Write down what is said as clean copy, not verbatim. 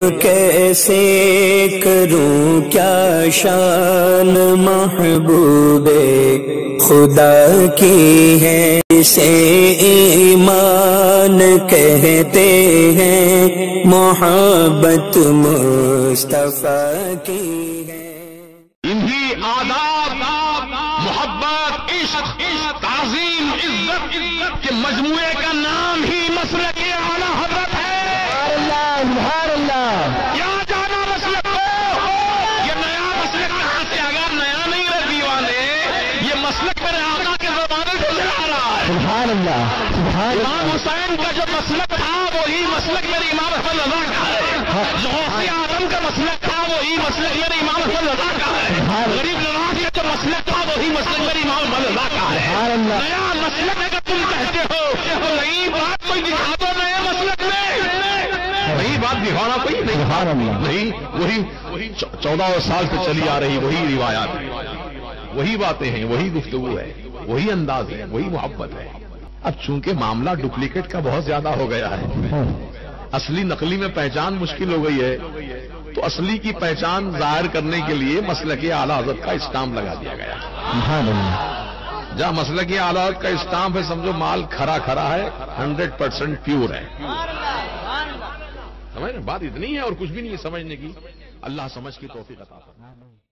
کیسے کروں کیا شان محبوب خدا کی ہے، اسے ایمان کہتے ہیں، محبت مصطفیٰ کی ہے۔ انہی آداب، محبت، عشق، تعظیم، عزت کے مجموعے کا نام ہی مسلک اعلیٰ حضرت ہے۔ سبحان اللہ۔ کیا جانا مسلک کو؟ یہ نیا مسلک کہاں سے آگا؟ نیا نہیں ہے دیوانے، یہ مسلک میرے آقا کے زمانے سے چلا رہا ہے۔ سبحان اللہ، سبحان اللہ۔ امام حسین کا جو مسلک تھا وہی مسلک میرے امام احمد رضا کا ہے۔ غوث اعظم کا مسلک تھا وہی مسلک میرے امام احمد رضا کا ہے۔ غریب نواز کا جو مسلک تھا وہی مسلک میرے امام احمد رضا کا ہے۔ سبحان اللہ۔ نیا مسلک اگر تم کہتے ہو تو نئی بات کوئی دکھا دو نئے مسلک میں۔ نئی بات دکھانا کوئی نہیں۔ سبحان اللہ۔ نہیں، وہی 14 سال سے چلی آ رہی وہی روایات ہیں، وہی باتیں ہیں، وہی گفتگو ہے، وہی انداز ہے، وہی محبت ہے۔ اب چونکہ معاملہ ڈپلیکیٹ کا بہت زیادہ ہو گیا ہے، اصلی نقلی میں پہچان مشکل ہو گئی ہے، تو اصلی کی پہچان ظاہر کرنے کے لیے مسلک اعلیٰ حضرت کا اسٹامپ لگا دیا گیا۔ سبحان اللہ۔ جہاں مسلک اعلیٰ حضرت کا اسٹامپ ہے سمجھو مال کھرا کھرا ہے، 100% پیور ہے۔ سمجھ بات اتنی ہے اور کچھ بھی نہیں ہے سمجھنے کی۔ اللہ سمجھ کی توفیق عطا فرمائے۔